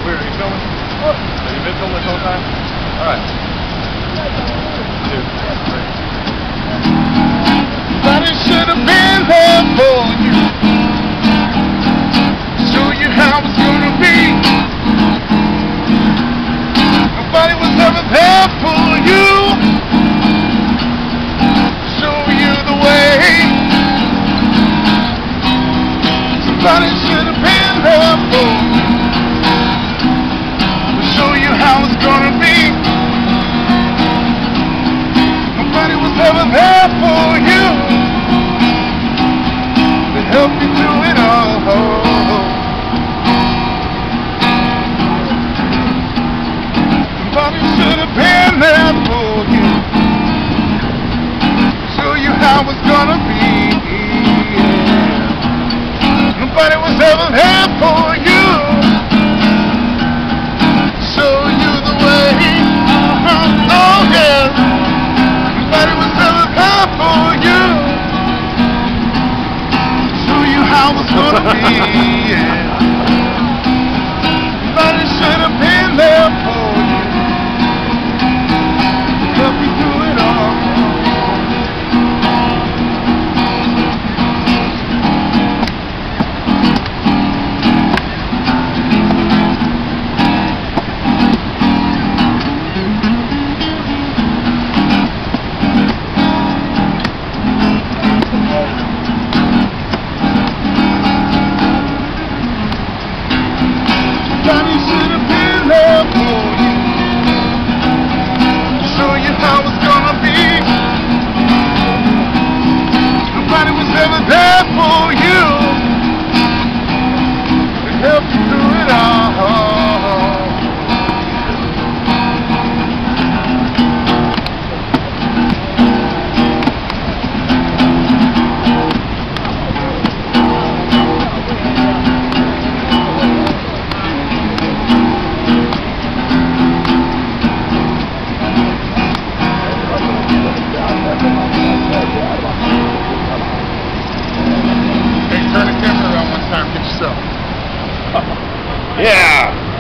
Where are you filming? Have you been filming this whole time? Alright. Dude, great. But it should have been there for you. Show you how it's gonna be. Nobody was ever there for you. Show you the way. Somebody should have been there for you. Show you how it's gonna be. Nobody was ever there for you to help you do it all. Somebody should have been there for you. Show you how it's gonna be. Nobody was ever there for you. Gonna be, yeah. Somebody should have been there for you to help you do it all. Somebody should have been there for you to show you how it's gonna be. Nobody was ever there for you to help you through it all. Turn the camera around one time, get yourself. Yeah!